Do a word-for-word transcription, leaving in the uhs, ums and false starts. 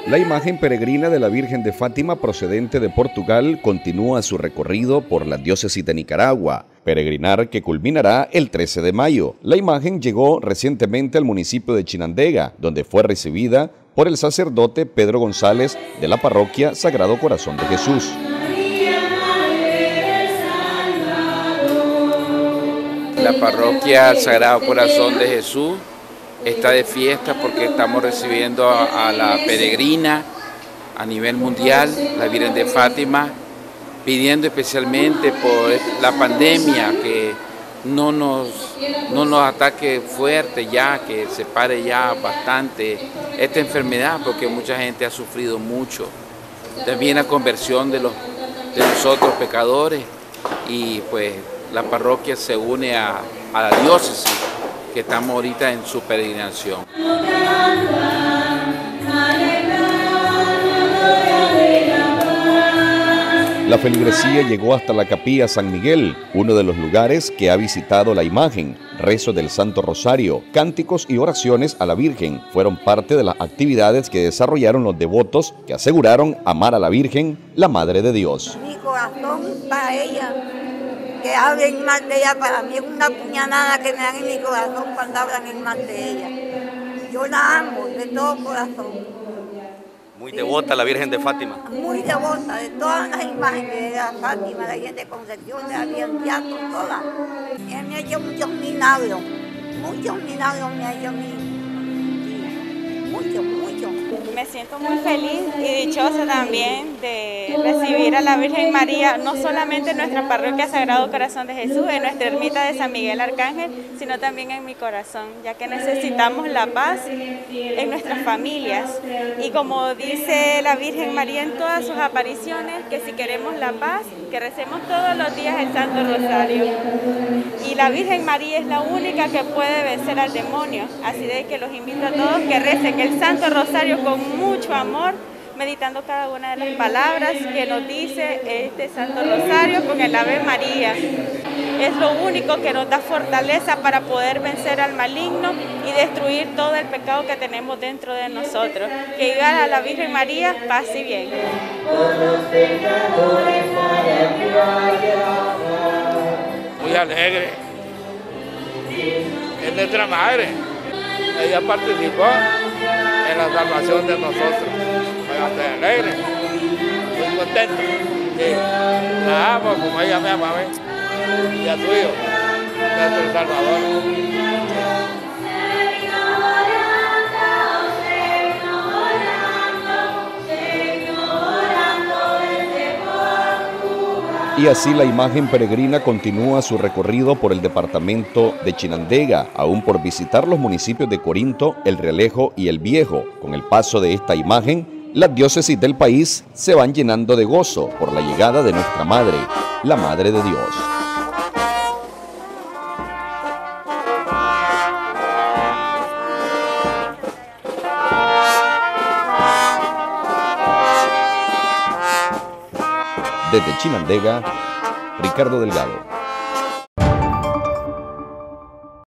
La imagen peregrina de la Virgen de Fátima procedente de Portugal continúa su recorrido por la diócesis de Nicaragua, peregrinar que culminará el trece de mayo. La imagen llegó recientemente al municipio de Chinandega, donde fue recibida por el sacerdote Pedro González de la parroquia Sagrado Corazón de Jesús. La parroquia Sagrado Corazón de Jesús está de fiesta porque estamos recibiendo a, a la peregrina a nivel mundial, la Virgen de Fátima, pidiendo especialmente por la pandemia que no nos, no nos ataque fuerte ya, que se pare ya bastante esta enfermedad porque mucha gente ha sufrido mucho. También la conversión de, los, de nosotros pecadores y pues la parroquia se une a, a la diócesis que estamos ahorita en su peregrinación. La feligresía llegó hasta la capilla San Miguel, uno de los lugares que ha visitado la imagen. Rezo del Santo Rosario, cánticos y oraciones a la Virgen fueron parte de las actividades que desarrollaron los devotos que aseguraron amar a la Virgen, la Madre de Dios. Mi corazón para ella, que hablen mal de ella, para mí es una puñalada que me dan en mi corazón cuando hablan en mal de ella. Yo la amo de todo corazón. Muy devota la Virgen de Fátima. Muy devota de todas las imágenes de la Fátima, la Virgen de Concepción, de la Virgen de Atos, todas. Ella me ha hecho muchos milagros, muchos milagros me ha hecho a mí. Mucho, mucho. Me siento muy feliz y dichosa también de recibir a la Virgen María, no solamente en nuestra parroquia Sagrado Corazón de Jesús, en nuestra ermita de San Miguel Arcángel, sino también en mi corazón, ya que necesitamos la paz en nuestras familias. Y como dice la Virgen María en todas sus apariciones, que si queremos la paz, que recemos todos los días el Santo Rosario. Y la Virgen María es la única que puede vencer al demonio, así de que los invito a todos que recen el Santo Rosario con mucho amor, meditando cada una de las palabras que nos dice este Santo Rosario con el Ave María. Es lo único que nos da fortaleza para poder vencer al maligno y destruir todo el pecado que tenemos dentro de nosotros. Que diga a la Virgen María, paz y bien. Muy alegre. Es nuestra madre. Ella participó en la salvación de nosotros. Estoy alegre, muy contento. Sí. La amo como ella me ama a mí. Y a su hijo, nuestro Salvador. Y así la imagen peregrina continúa su recorrido por el departamento de Chinandega, aún por visitar los municipios de Corinto, El Realejo y El Viejo. Con el paso de esta imagen, las diócesis del país se van llenando de gozo por la llegada de nuestra Madre, la Madre de Dios. Desde Chinandega, Ricardo Delgado.